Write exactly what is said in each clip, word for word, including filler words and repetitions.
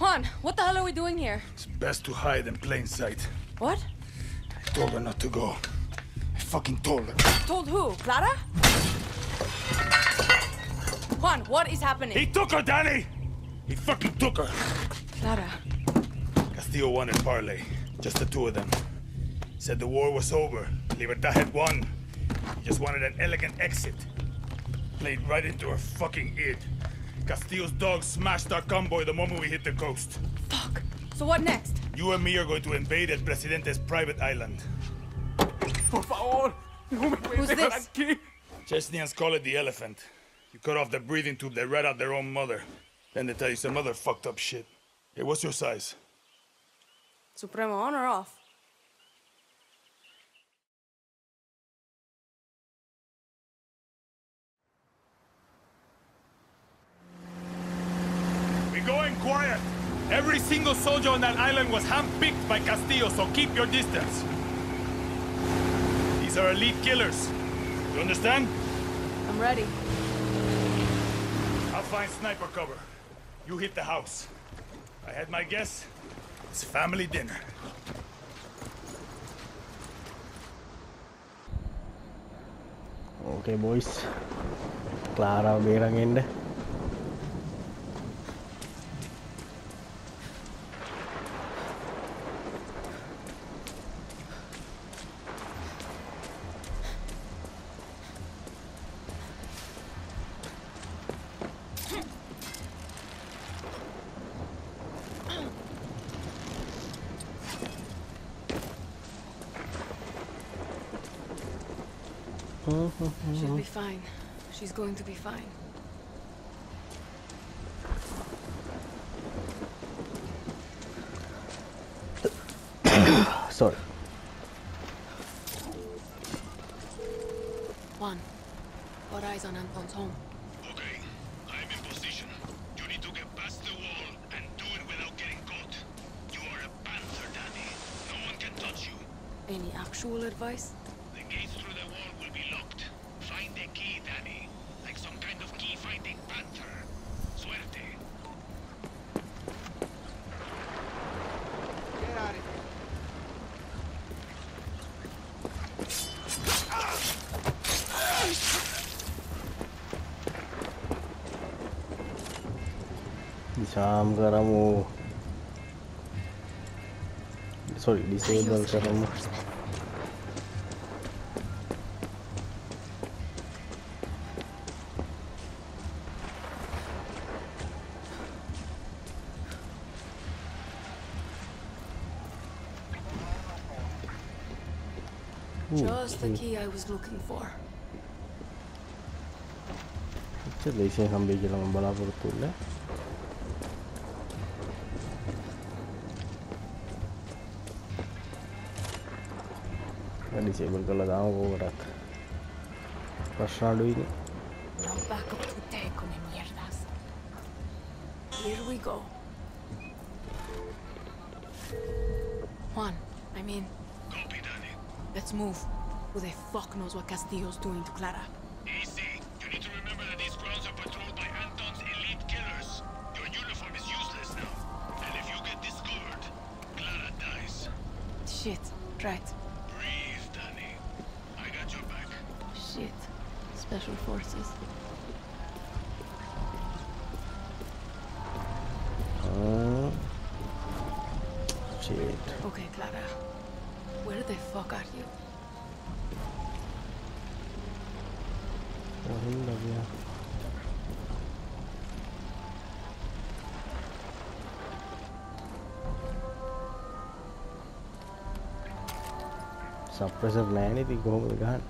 Juan, what the hell are we doing here? It's best to hide in plain sight. What? I told her not to go. I fucking told her. Told who? Clara? Juan, what is happening? He took her, Danny! He fucking took her! Clara. Castillo wanted parley. Just the two of them. Said the war was over. Libertad had won. He just wanted an elegant exit. Played right into her fucking id. Castillo's dogs smashed our convoy the moment we hit the coast. Fuck. So what next? You and me are going to invade El Presidente's private island. Por favor, no me puedes dejar aquí. Chesnians call it the elephant. You cut off the breathing tube, they rat out their own mother. Then they tell you some other fucked up shit. Hey, what's your size? Supremo, on or off? We're going quiet. Every single soldier on that island was handpicked by Castillo, so keep your distance. These are elite killers. You understand? I'm ready. I'll find sniper cover. You hit the house. I had my guess. It's family dinner. Okay, boys. Clara berang in. She'll be fine. She's going to be fine. Sorry. Juan, got eyes on Anton's home. Okay, I'm in position. You need to get past the wall and do it without getting caught. You are a panther, Danny. No one can touch you. Any actual advice? The gates through the wall will be locked. Find the key, Danny. Like some kind of key-finding panther. Suerte. Get out of here. Disarm karamu. Sorry, disable karamu. Just the key I was looking for. Jadi saya sambil jalan membalas betul lah. Disable kalau tahu kau berat. Pasal ini. Back up to take come mierdas. Here we go. Juan, I mean. Copy, Danny. Let's move. Who the fuck knows what Castillo's doing to Clara? Easy. You need to remember that these grounds are patrolled by Anton's elite killers. Your uniform is useless now. And if you get discovered, Clara dies. Shit, right. Breathe, Danny. I got your back. Shit. Special forces. Uh, shit. Okay, Clara. Where the fuck are you? Oh, ini lagi ya. Suppressor lain itu kau kan?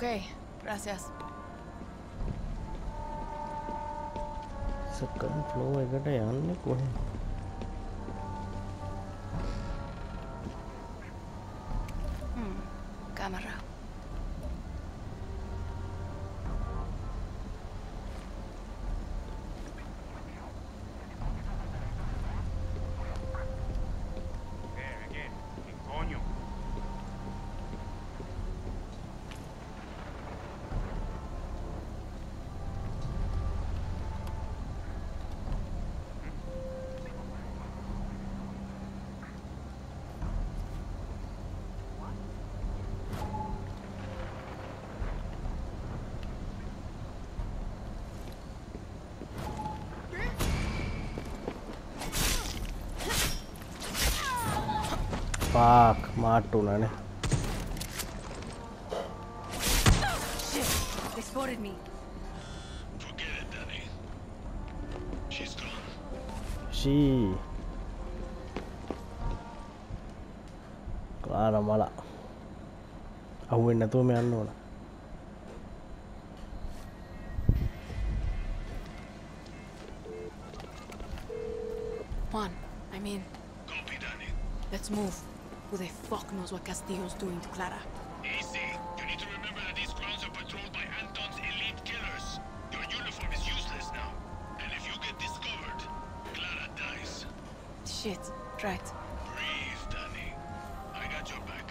Okay, gracias. Second floor එකට යන්නේ කොහෙන්ද? Hmm, cámara. Fuck, මාට්ටු උනානේ. Shit, they spotted me. Forget it, Dani. She's gone. She. කාර මල. අහුවෙන්නේ නැතුව මේ යන්න ඕන. Juan, I mean, Copy, Dani. let's move. Who the fuck knows what Castillo's doing to Clara? Easy. You need to remember that these grounds are patrolled by Anton's elite killers. Your uniform is useless now. And if you get discovered, Clara dies. Shit, right. Breathe, Dani. I got your back.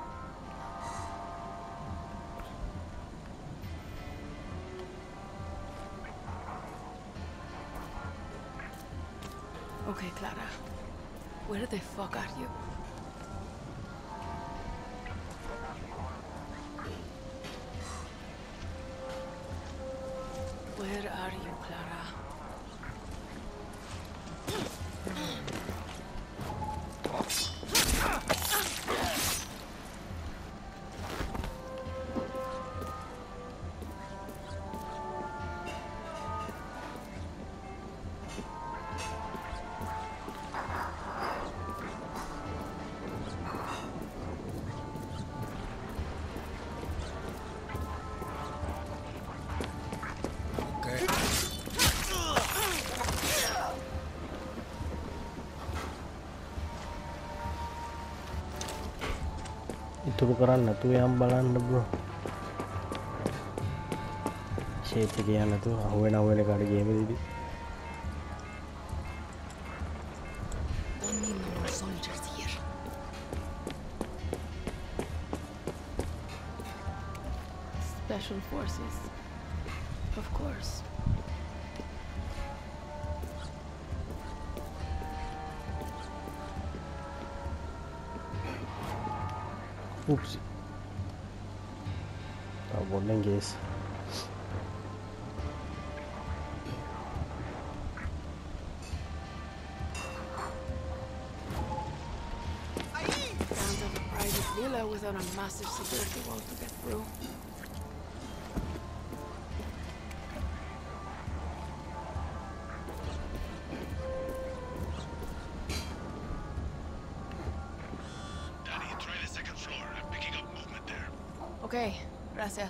Okay, Clara. Where the fuck are you? Where are you, Clara? ඉතුරු කරන්න නැතුව යම් බලන්න bro. Shape එක යන්න නැතුව අහුවෙන අහුවෙන කාට ගේම දෙවි. Don't need no more soldiers here. Special forces. Of course. Oopsie. Tá bom, ninguém. Can't have a private villa without a massive security wall to get through. Okay, gracias.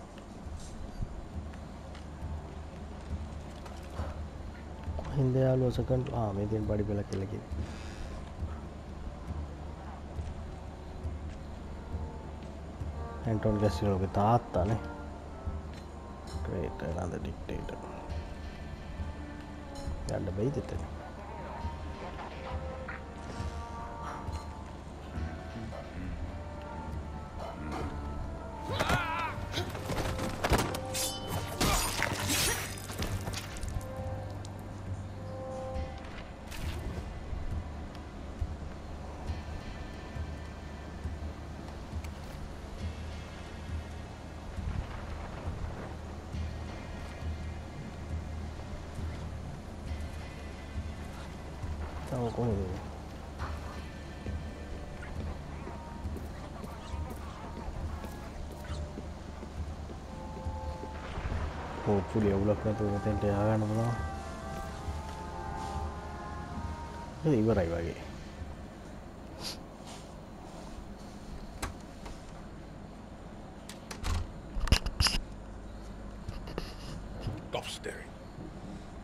Hindi alo second ah may din body pala lagi. Antón Castillo ke taatta ne. Great, another dictator. Yalla bayidete. Tahu kau ni. Hopefully අවුලක් නැතුව මෙතෙන්ට ය아가න්න පුළුවන්. ඒක ඉවරයි වගේ.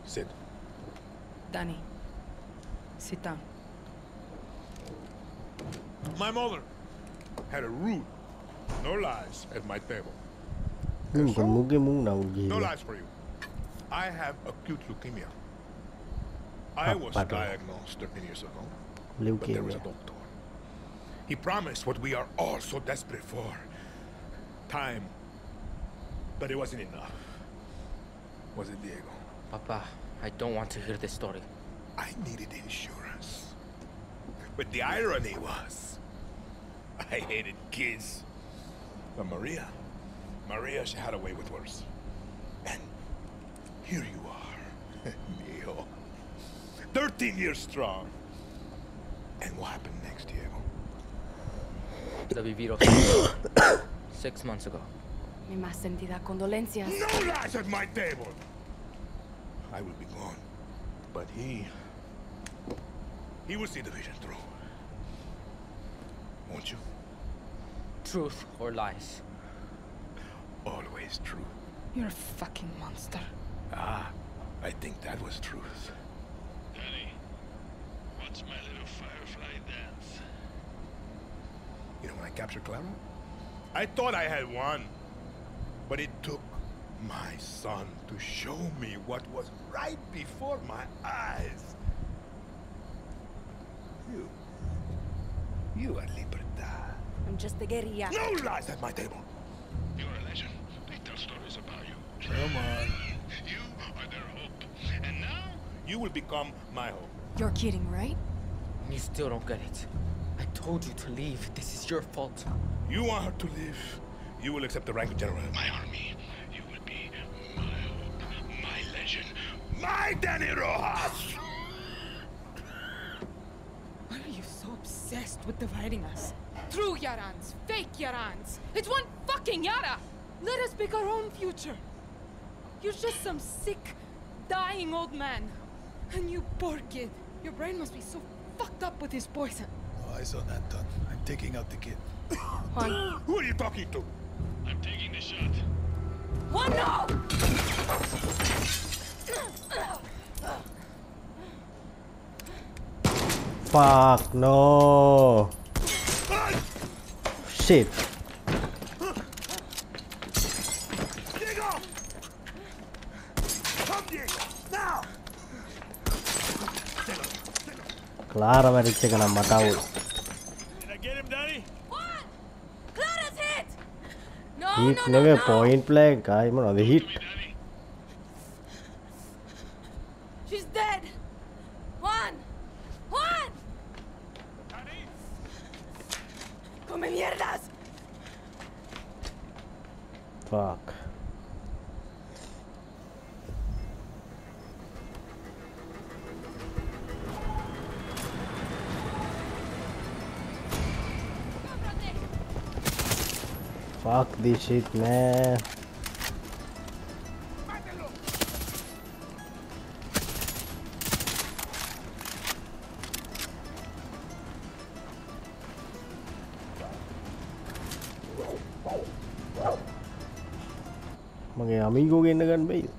Sit. Dani, sit down. My mother had a rule. No lies at my table. Nhưng còn muốn cái muốn nào gì No vậy? lies for you. I have acute leukemia. I was diagnosed thirteen years ago. But there was a doctor. He promised what we are all so desperate for. Time. But it wasn't enough. Was it, Diego? Papa, I don't want to hear this story. I needed insurance. But the irony was, I hated kids. But Maria, Maria, she had a way with worse. And here you are, Mijo. thirteen years strong. And what happened next, Diego? The Viviro six months ago. Mi más sentida condolencias. No lies at my table! I will be gone. But he... He will see the vision through. Won't you? Truth or lies? Always true. You're a fucking monster. Ah, I think that was truth. Danny, what's my little firefly dance? You know when I captured Clara? I thought I had won. But it took my son to show me what was right before my eyes. You. You are Libertad. I'm just a guerilla. No lies at my table! You're a legend. They tell stories about you. Come on. You are their hope. And now... You will become my hope. You're kidding, right? You still don't get it. I told you to leave. This is your fault. You want her to live. You will accept the rank of general. My army. You will be my hope. My legend. My Dani Rojas! Why are you so obsessed with dividing us? True Yarans, fake Yarans. It's one fucking Yara! Let us pick our own future. You're just some sick, dying old man. And you poor kid. Your brain must be so fucked up with his poison. Oh, eyes on Antón. I'm taking out the kid. Juan. Who are you talking to? I'm taking the shot. Juan, no! Fuck, no. Shit. Diego! Come, Diego! Now! Clara මැරිච්ච එක නම් මට අවුල්. Did I get him, Danny? Juan! Clara's hit! No, Hit no, no, නෙවෙයි no! point blank එකයි මොනවද hit. Me, Danny. She's dead! Juan! Juan! Danny? ¡Come mierdas! Fuck. Fuck this shit, man. මගේ අමීගෝ ගෙන්න ගන්න බැයිද?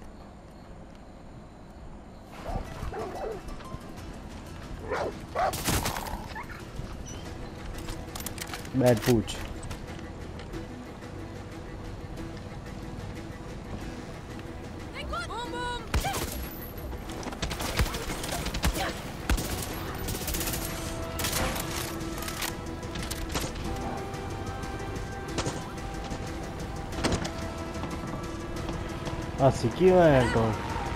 Bad pooch. Boom, boom! Ah, sikiwa Antón.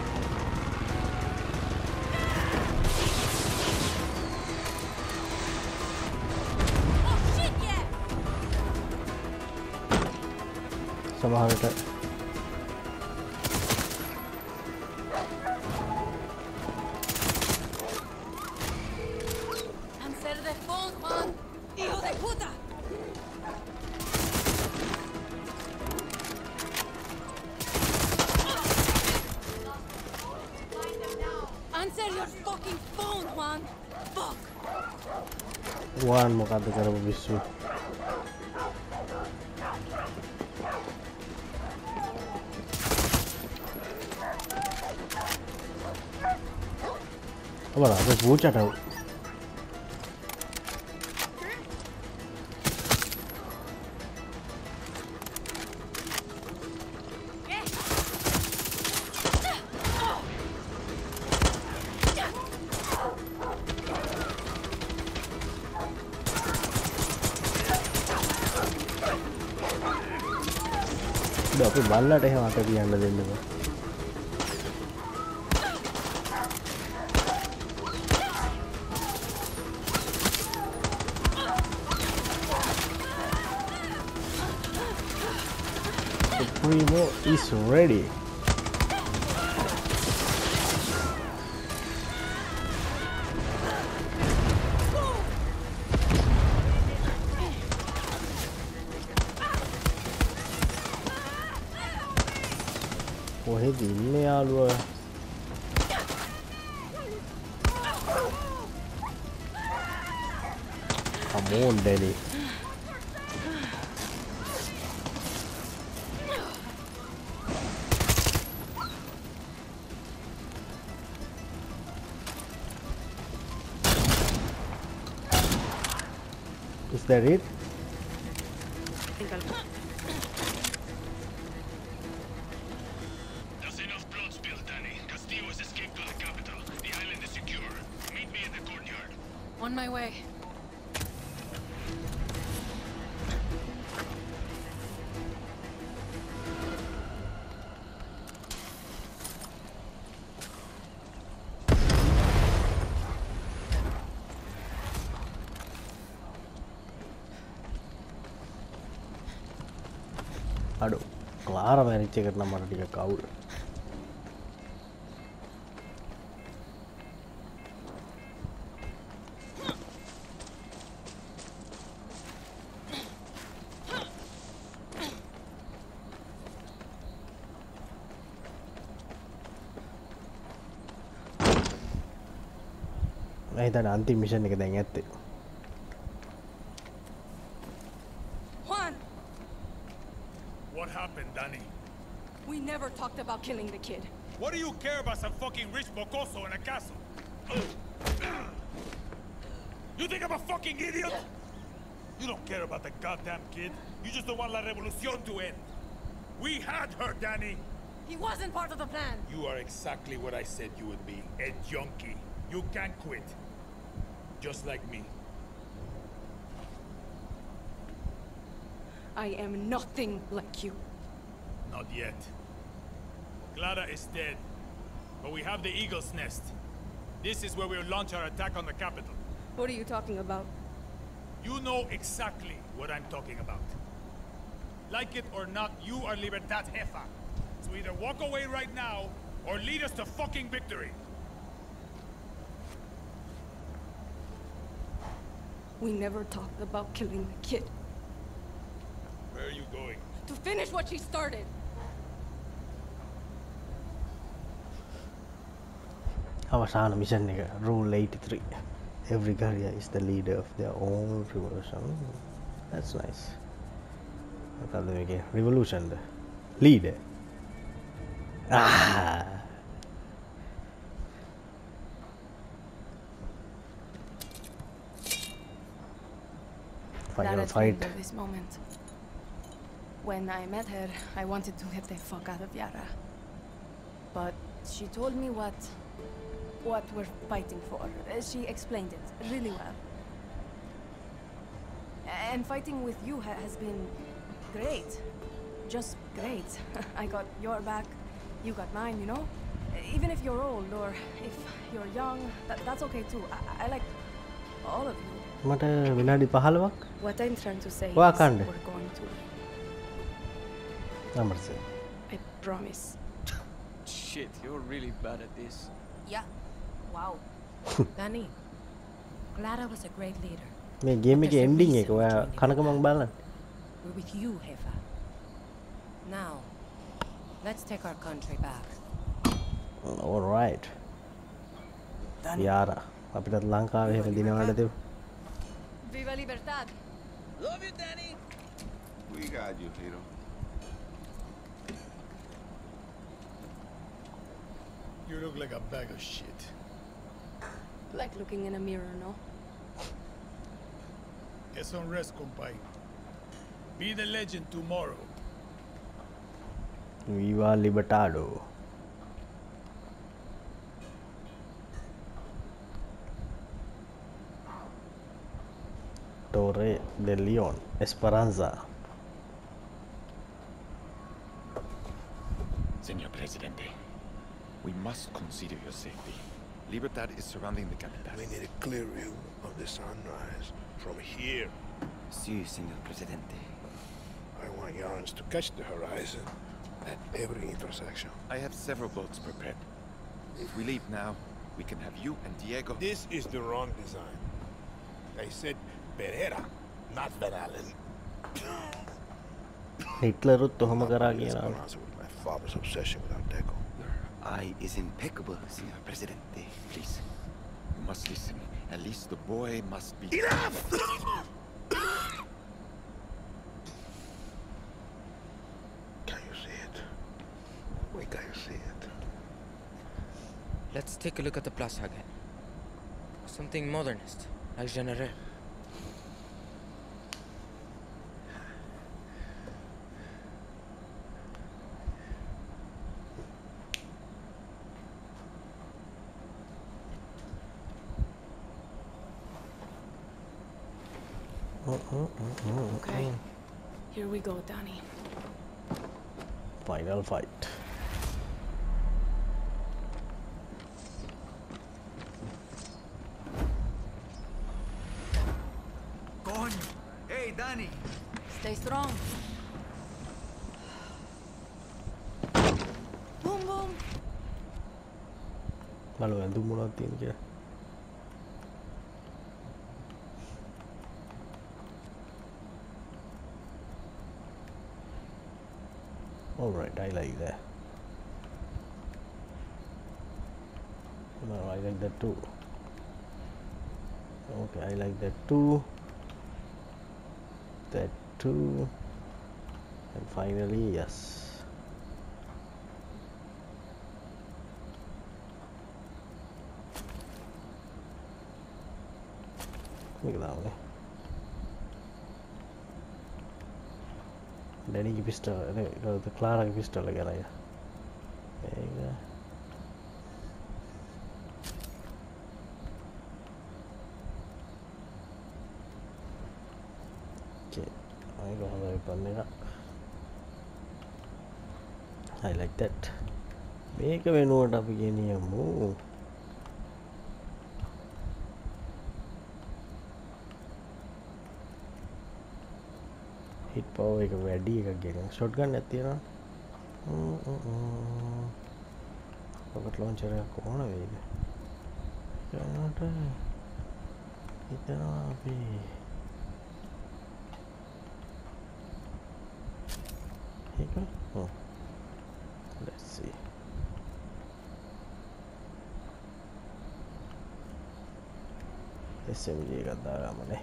Oh shit, yeah! සමහර විට Answer the phone, Juan! Hijo de puta! Answer your fucking phone, Juan! Fuck! වන් මොකද්ද කරපු විශ්ව. Voilà, das bocah tahu. Udah aku bala deh mata dia anda dulu. The Primo is ready. කොහෙද ඉන්නේ යාළුවා? Come on, Danny. Is that it? I think I'll... There's enough blood spilled, Dani. Castillo has escaped to the capital. The island is secure. Meet me in the courtyard. On my way. Aduh, Clara manage karena mana dia kaul. Nah, itu nanti mission kita ingat. What happened, Dani? We never talked about killing the kid. What do you care about some fucking rich mocoso in a castle? You think I'm a fucking idiot? You don't care about the goddamn kid. You just don't want La Revolucion to end. We had her, Dani. He wasn't part of the plan. You are exactly what I said you would be. A junkie. You can't quit. Just like me. I am nothing like you. Not yet. Clara is dead. But we have the Eagle's Nest. This is where we'll launch our attack on the capital. What are you talking about? You know exactly what I'm talking about. Like it or not, you are Libertad Jefa. So either walk away right now, or lead us to fucking victory. We never talked about killing the kid. Where are you going? To finish what she started. Awasana mission එක rule eighty-three. Every guerrilla is the leader of their own revolution. That's nice. මොකද්ද මේකේ revolution the leader. Ah. Final fight. This moment. When I met her, I wanted to get the fuck out of Yara. But she told me what... what we're fighting for. She explained it really well. And fighting with you ha has been great. Just great. I got your back, you got mine, you know? Even if you're old or if you're young, that, that's okay too. I, I like all of you. මට විනාඩි පහළොවක් What I'm trying to say Why is can't they? we're going to... Number six. I promise. Shit, you're really bad at this. Yeah. Wow. Dani, Clara was a great leader. මේ game එකේ ending එක ඔයා කනක මං බලන්න. We're with you, Jefa. Now, let's take our country back. All right. Yara. අපිටත් ලංකාවේ එහෙම දිනවලට තිබු. Viva Libertad! Love you, Dani! We got you, Hero. You look like a bag of shit. Like looking in a mirror, no? Get some rest, compay. Be the legend tomorrow. Viva Libertado. Torre de Leon, Esperanza. Señor Presidente, we must consider your safety. Libertad is surrounding the capital. We need a clear view of the sunrise from here. Sí, señor Presidente. I want Yarans to catch the horizon at every intersection. I have several boats prepared. If we leave now, we can have you and Diego. This is the wrong design. I said Pereira, not Van Allen. Hitler තොහම කරා Let's කියලා. pronounce it with my father's obsession with Art Deco. Your eye is impeccable, señor Presidente. Please, you must listen. At least the boy must be... Enough! Can you see it? Wait, can you see it? Let's take a look at the plaza again. Something modernist, like General. Okay. Here we go, Dani. Final fight. Coño! Hey, Dani! Stay strong. Boom, boom. බලු ඇඳුම් මොනවද තියෙන කියලා. Alright, I like that. No, I like that too. Okay, I like that too. That too. And finally, yes. Look at that one. Dani ki pistol, no, the Clara ki pistol again. There you go. Okay, I go open it up. I like that. Make a note up again here. Move. Hit power එක වැඩි එකක් ගේනවා shotgun එකක් තියෙනවා rocket launcher එකක් කොහොම වෙයිද යනට හිතනවා අපි ඒක oh let's see S M G එකක් දාගමු නේ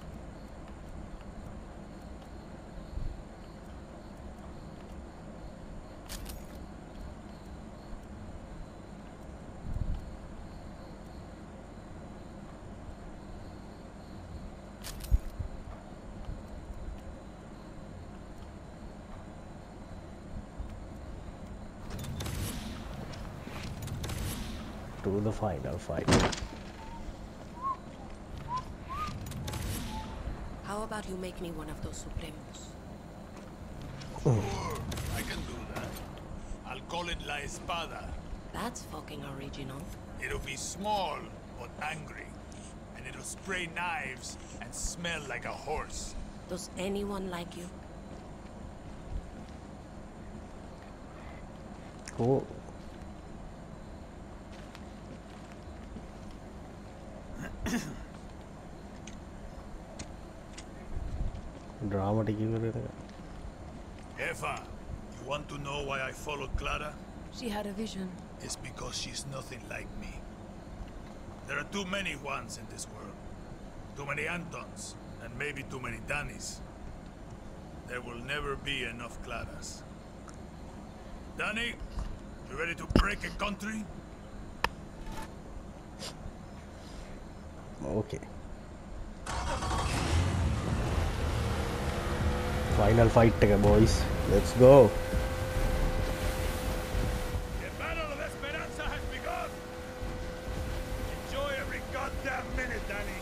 to the final fight. How about you make me one of those Supremos? I can do that. I'll call it La Espada. That's fucking original. It'll be small, but angry. And it'll spray knives and smell like a horse. Does anyone like you? Cool. Dramatic event. Efa, you want to know why I followed Clara? She had a vision. It's because she's nothing like me. There are too many Juans in this world. Too many Antons, and maybe too many Danis. There will never be enough Claras. Dani, you ready to break a country? Okay. Final fight, boys. Let's go. The Battle of Esperanza has begun. Enjoy every goddamn minute, Dani.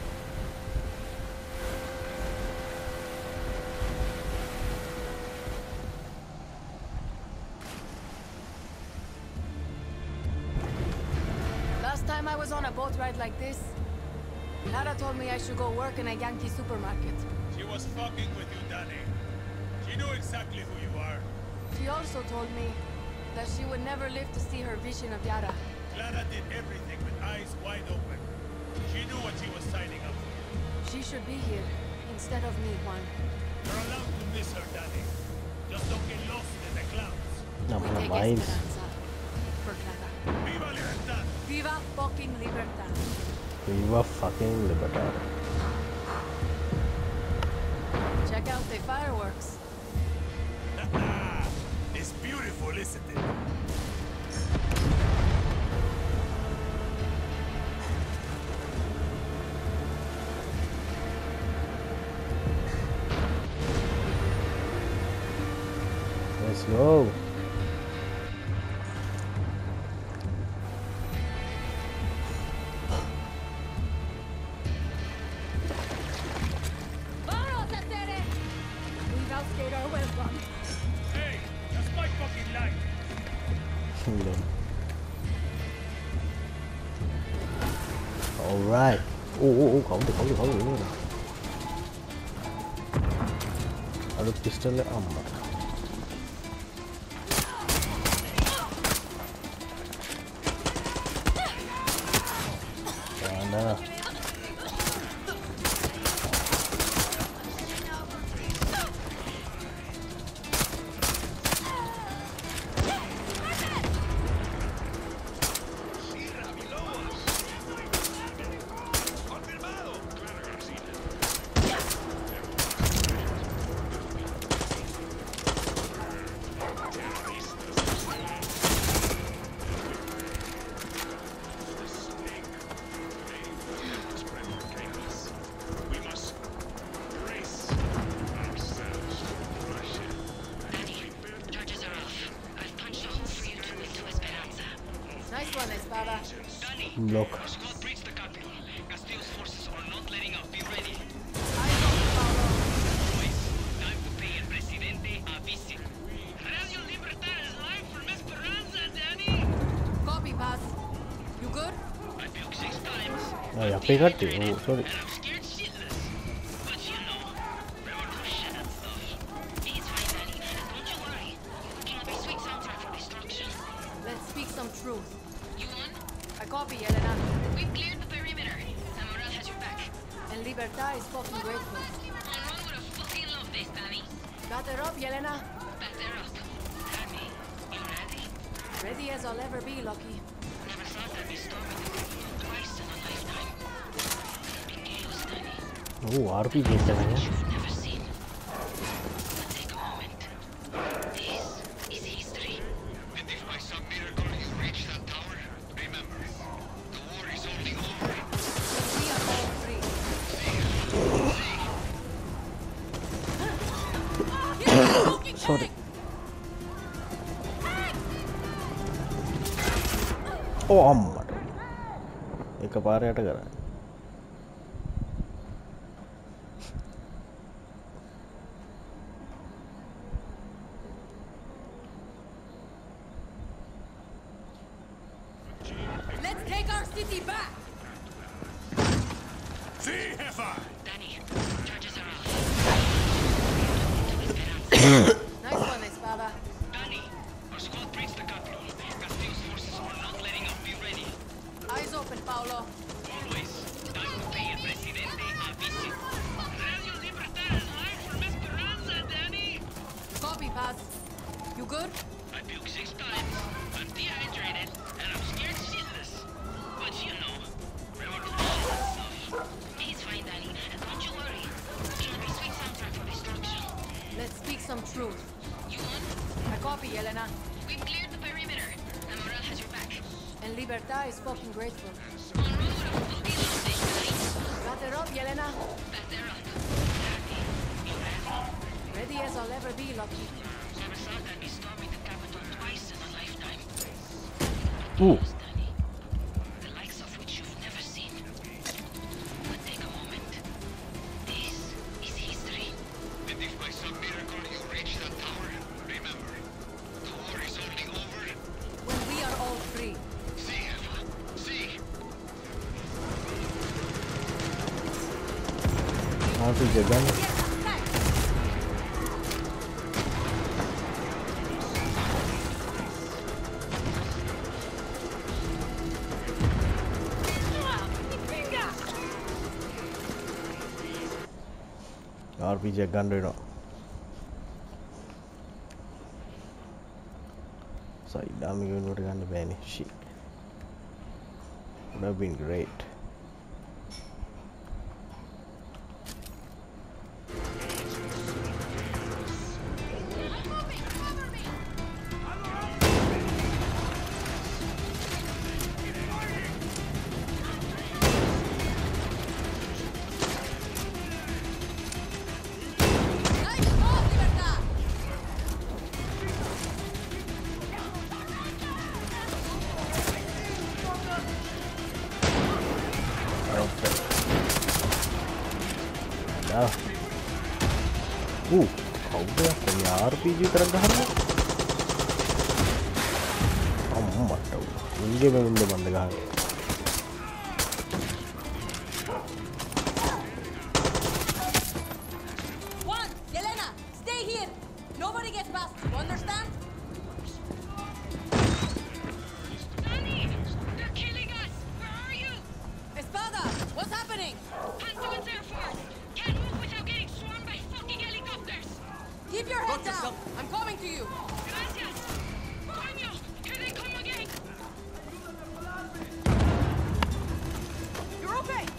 Last time I was on a boat ride like this, Yara told me I should go work in a Yankee supermarket. She was fucking with you, Dani. She knew exactly who you are. She also told me that she would never live to see her vision of Yara. Clara did everything with eyes wide open. She knew what she was signing up for. She should be here instead of me, Juan. You're allowed to miss her, Dani. Just don't get lost in the clouds. No, We no take vibes. Esperanza for Clara. Viva Libertad! Viva fucking Libertad. Viva fucking Libertad. Check out the fireworks. It's beautiful, isn't it? Let's go. We've outstayed our welcome. Hey, that's my fucking line. Alright. Oh, oh, oh, không được, không được, không được nữa. Ada pistol amma. Mana? Nice one, Espada. Block. Squad breached the capital. Castillo's forces are not letting up. Be ready. Boys, time to pay el Presidente a visit. Radio Libertad is live from Esperanza, Dani. Copy, pass. You good? I puked six times. Ah, yeah, pick up the. Oh, sorry. And I'm scared shitless. But you know, revolution and stuff. It's fine, Dani. Don't you worry. It'll be sweet soundtrack for destruction. Let's speak some truth. You won? I copy, Elena. We've cleared the perimeter. And Morale has your back. And Libertad is fucking grateful. Monroe would have fucking loved this, Dani. Batter up, Yelena. Batter up. Dani, you ready? Ready as I'll ever be, Lucky. Never thought I'd be storming the capital twice in a lifetime. Big chaos, Dani. Oh, R P G is there. You've never seen. But take a moment. This is history. And if by some miracle you reach that tower, remember, the war is only over. We are all free. Sorry. Oh, අම්මට. එකපාරයට කරා. Let's take our city back! See, Jefa! Dani, charges are off. Nice one, Espada. Dani, our squad breached the capital. Castillo's forces are not letting up. Be ready. Eyes open, Paolo. Always, time to pay el Presidente a visit. Radio Libertad is live from Esperanza, Dani. Copy, pass. You good? I puked six times. I'm dehydrated, and I'm scared shitless. But you know, revolution and stuff. He's fine, Dani. And don't you worry. It'll be sweet soundtrack for destruction. Let's speak some truth. You won? I copy, Elena. We've cleared the perimeter, and Morale has your back. And Libertad is fucking grateful. Monroe would Batter up, Yelena. Ready as I'll ever be, Lucky. Never thought I'd be storming the capital twice in a lifetime. Ooh. The likes of which you've never seen. But take a moment. This is history. And if by some miracle you reach that tower, remember, the war is only over when we are all free. See, Eva. See. R P G gun. R P G gun right now. So I'm going to gun the ban shit. Would have been great. Uh, kau dah punya R P G teranggahan. Amat tahu. Ini memang dia bandagahan. One, Yelena, stay here. Nobody gets past. You understand? Dani, they're killing us. Where are you? Espada, what's happening? Anton's Air Force. Can't move without getting swarmed by fucking helicopters. Keep your head down. I'm coming to you. Gracias. Coño, here they come again. You're okay.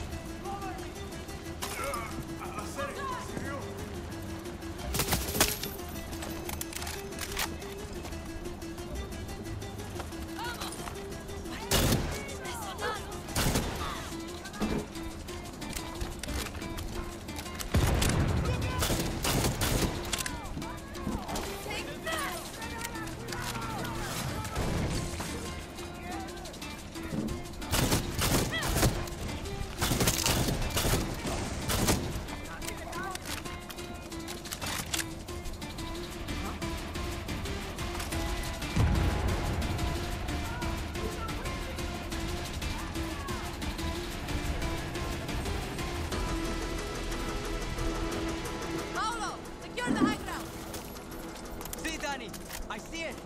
I see it.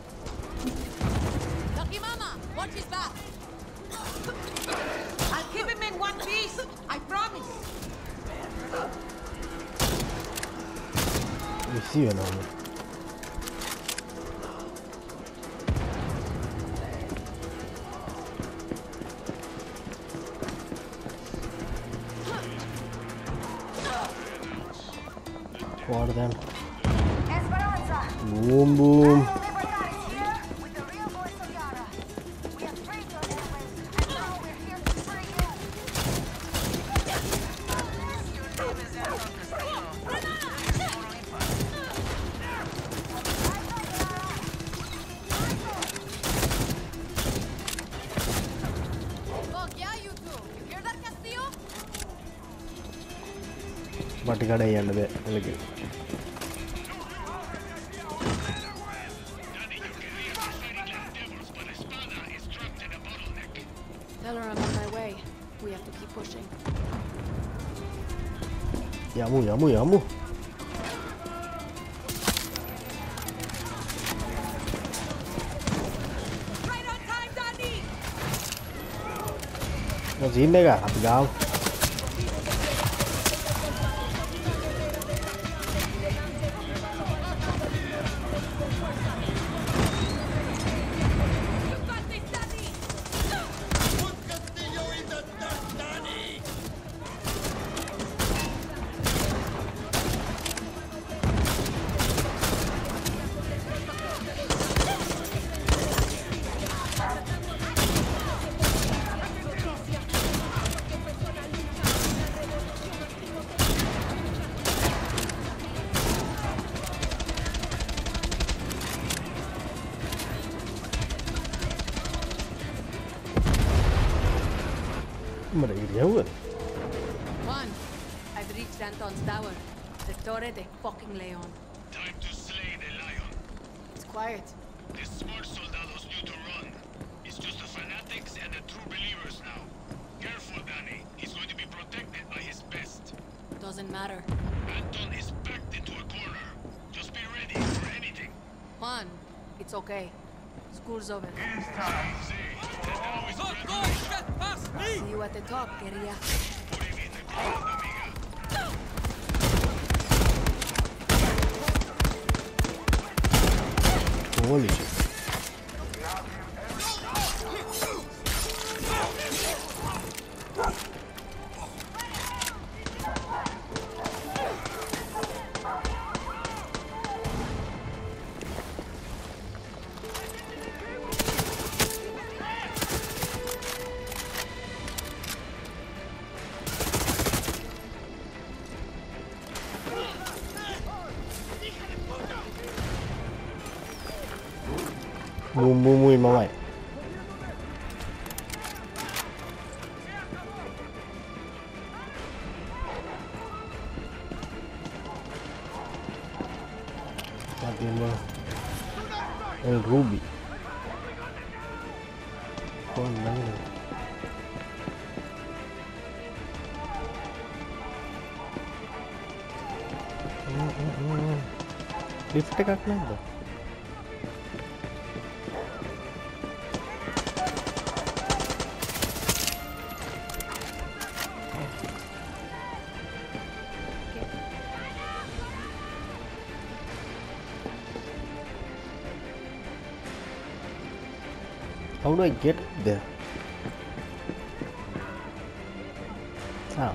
Lucky Mama, watch his back. I'll keep him in one piece. I promise. You see it now. What then? Boom boom. Batikada yandade elage. Tell her I'm on my way. We have to keep pushing. Yamu, yamu, yamu. Right on time, Dani. Nó dính đấy cả, hạt gạo. One, I've reached Anton's tower. The Torre de fucking Leon. Time to slay the lion. It's quiet. The smart soldados knew to run. It's just the fanatics and the true believers now. Careful, Dani. He's going to be protected by his best. Doesn't matter. Anton is backed into a corner. Just be ready for anything. Juan, it's okay. School's over. It's time. Look, go! Get past me! See you at the top, guerilla. Holy shit. Boom, boom, boom, my way. El Ruby. Con nangin. Lift එකක් නැද්ද? How do I get there? Ah.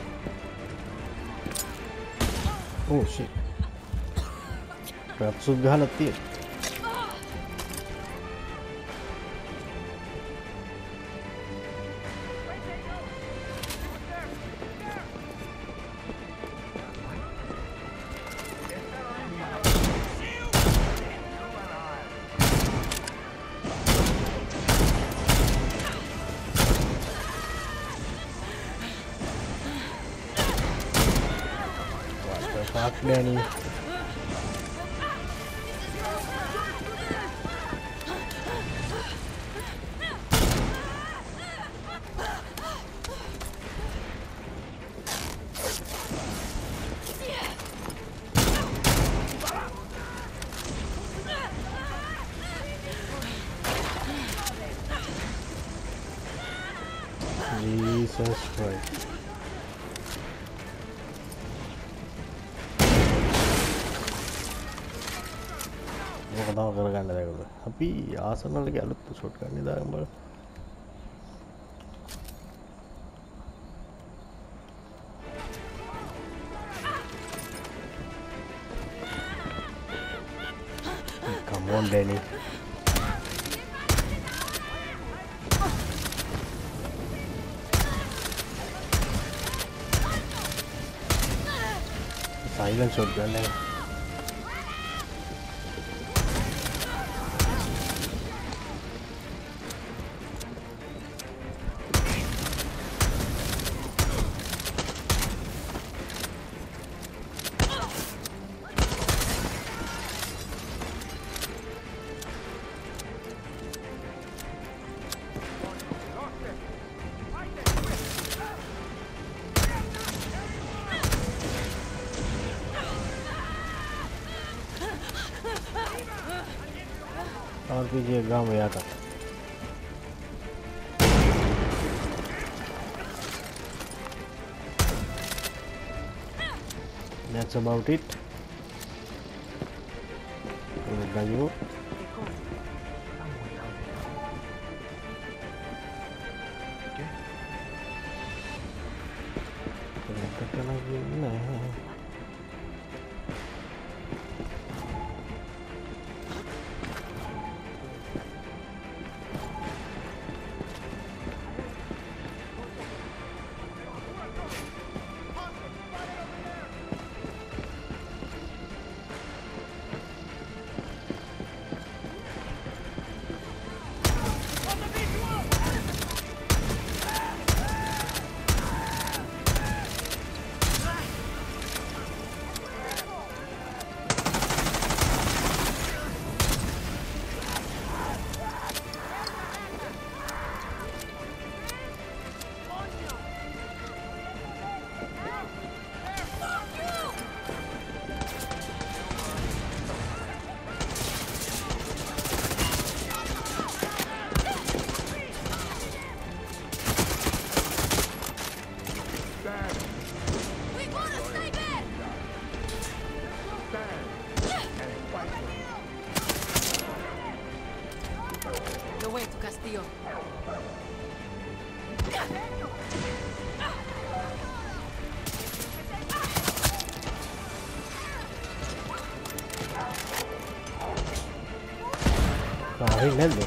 Oh shit. Perhaps we've got a thief. Fuck, Danny. Jesus Christ. මොකද කරගන්න දැකලා අපි ආසනල් එකේ අලුත් shot ගන්න දාගමු බලන්න. Come on, Danny. Silent shotgun है. R P G गांव में आता था. That's about it. Gayo. Kita lagi nah. Very lovely.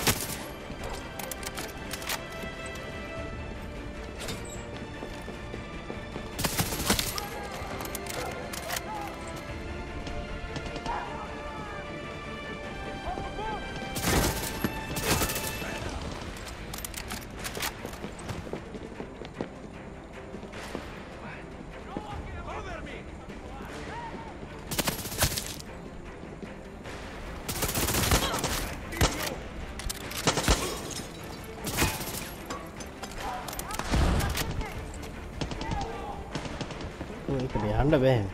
Under band.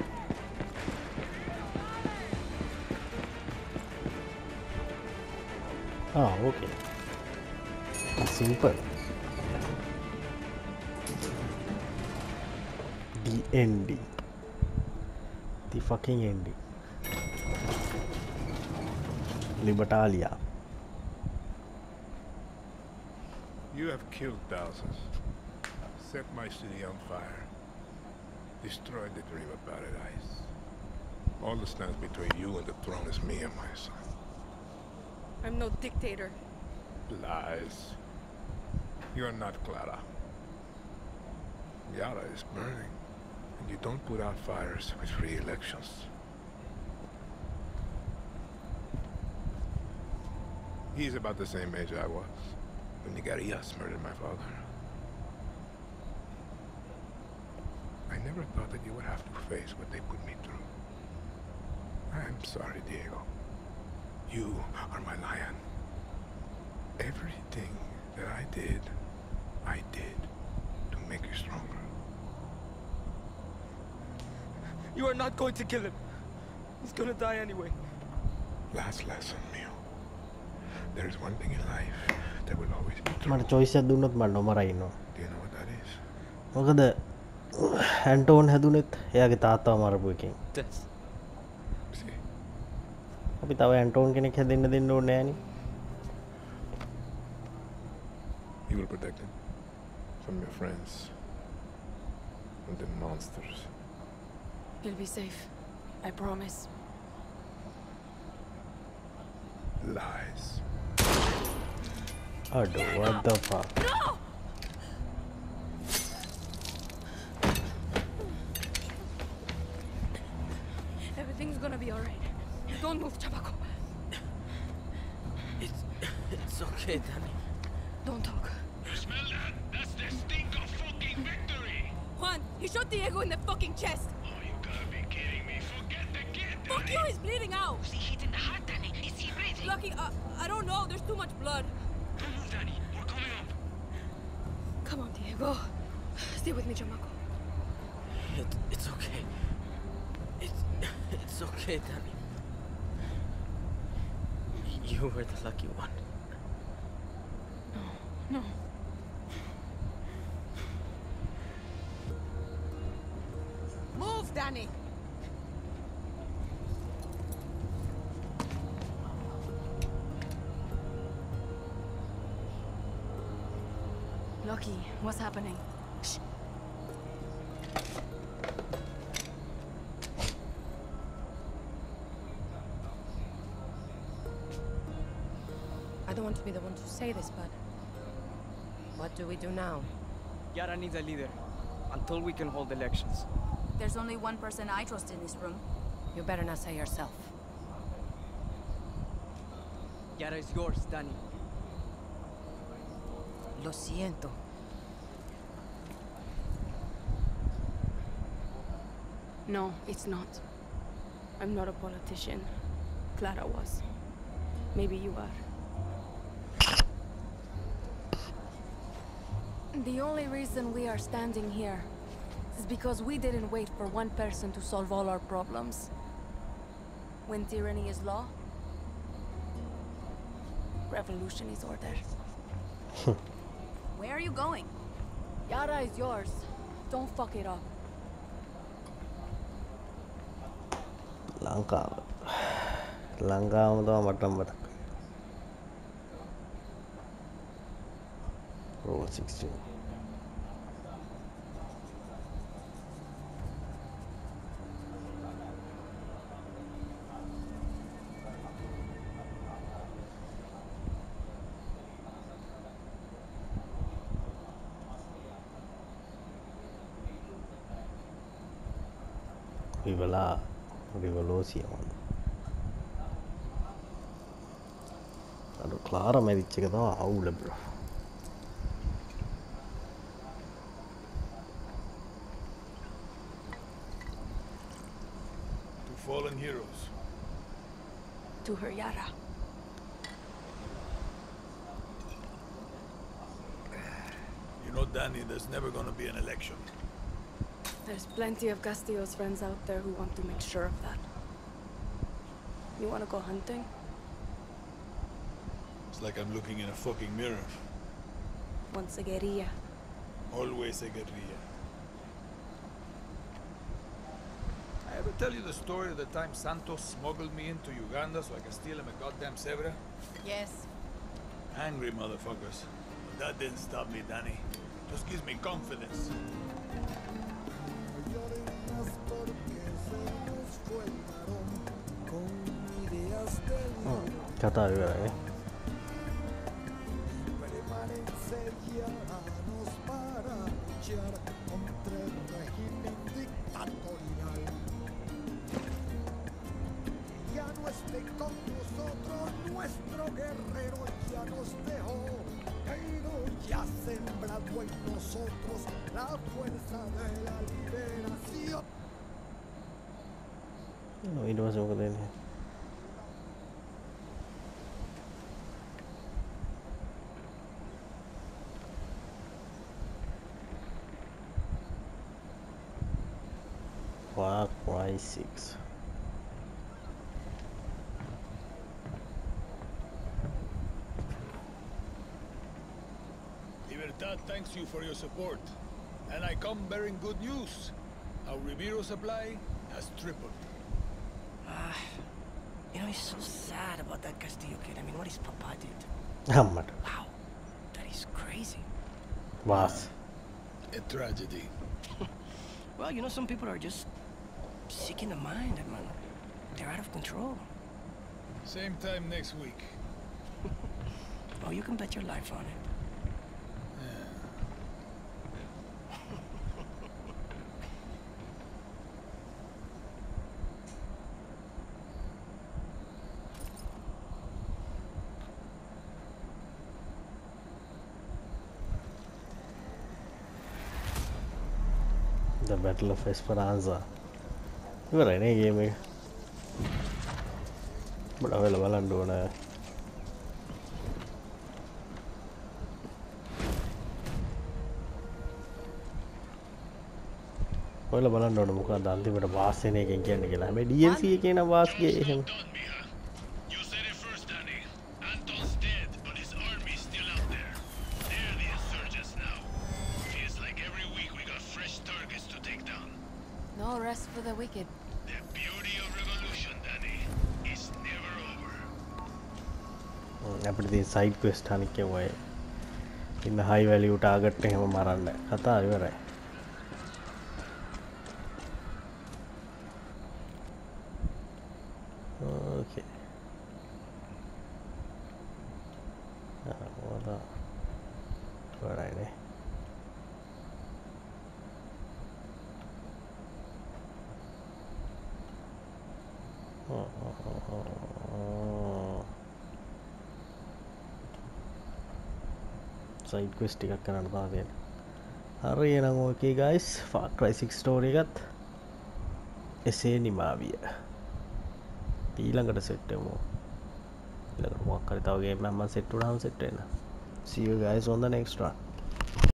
Oh, okay. Simple. The ending. The fucking ending. Libertalia. You have killed thousands, set my city on fire, destroyed the dream of paradise. All that stands between you and the throne is me and my son. I'm no dictator. Lies. You are not Clara. Yara is burning, and you don't put out fires with free elections. He's about the same age I was when the guerillas murdered my father. I never thought that you would have to face what they put me through. I'm sorry, Diego. You are my lion. Everything that I did, I did to make you stronger. You are not going to kill him. He's gonna die anyway. Last lesson, Mio. There is one thing in life that will always be true. My choice is do not mano maraino. Do you know what that is? Mogada Antón හැදුනෙත් එයාගේ තාත්තාව මරපු එකෙන්. Death. See. අපි තව ඇන්ටෝන් කෙනෙක් හැදෙන්න දෙන්න ඕනේ නෑනේ. You will protect him from your friends, from the monsters. He'll be safe. I promise. Lies. Ado, what the fuck? No! Everything's gonna be alright. Don't move, Chabaco. It's... it's okay, Dani. Don't talk. You smell that? That's the stink of fucking victory! Juan, he shot Diego in the fucking chest! Oh, you gotta be kidding me. Forget the kid, Danny. Fuck you, he's bleeding out! Was he hit in the heart, Danny? Is he breathing? Lucky, uh, I don't know, there's too much blood. Don't move, Danny. We're coming up. Come on, Diego. Stay with me, Chamaco. It, it's okay. It's... it's okay, Dani. You were the lucky one. No, no. Move, Danny! Lucky, what's happening? Shh. I don't want to be the one to say this, but what do we do now? Yara needs a leader until we can hold elections. There's only one person I trust in this room. You better not say yourself. Yara is yours, Dani. Lo siento. No, it's not. I'm not a politician. Clara was. Maybe you are. The only reason we are standing here is because we didn't wait for one person to solve all our problems. When tyranny is law, revolution is order. Where are you going? Yara is yours. Don't fuck it up. Lanka. Lanka to matam batak. Roll sixteen. විවලා රිවලෝසියම අර ක්ලාර මැරිච්ච එක තමයි අවුල bro. To fallen heroes. To her Yara. You know, Dani, there's never gonna be an election. There's plenty of Castillo's friends out there who want to make sure of that. You wanna go hunting? It's like I'm looking in a fucking mirror. Once a guerilla. Always a guerrilla. I ever tell you the story of the time Santos smuggled me into Uganda so I could steal him a goddamn zebra? Yes. Angry motherfuckers. But that didn't stop me, Dani. Just gives me confidence. කතා ඉවරයි. Con nosotros nuestro guerrero ya nos dejó, pero ya sembrado en nosotros la fuerza de la liberación. No, ඊට පස්සේ මොකද වෙන්නේ? Far Cry six. Thanks you for your support, and I come bearing good news. Our Rivero supply has tripled. Ah, uh, you know, he's so sad about that Castillo kid. I mean, what his papa did. Hammata. Wow, that is crazy. Was a tragedy. Well, you know, some people are just sick in the mind, man. They're out of control. Same time next week. Oh, you can bet your life on it. The Battle of Esperanza. ඉවරයි නේ game එක. බඩ වෙලා බලන්න ඕන. ඔයාලා බලන්න ඕන මොකක්ද අන්තිමට වාස් වෙන එකෙන් කියන්නේ කියලා. හැබැයි D L C එකේ නම් වාස්ගේ එහෙම. You said it first, Dani. Anton's dead, but his army's still out there. They're the insurgents now. Feels like every week we got fresh targets to take down. No rest for the wicked. The beauty of revolution, Dani, is never over. අපිට තියෙන side quest අනික ඔය ඉන්න හයි value target එහෙම මරන්න. කතා ඉවරයි. Okay. Ah, voilà. Voilà, ini. Oh, oh, oh, oh. Side quest එකක් කරන්න තමයි තියෙන්නේ. හරි එහෙනම් okay guys, Far Cry six story එකත් එසේ නිමාවිය. ඊළඟට සෙට් වෙමු. ඊළඟට මොකක් හරි තව ගේම් එකක් මම සෙට් වුණාම සෙට් වෙන්න. See you guys on the next one.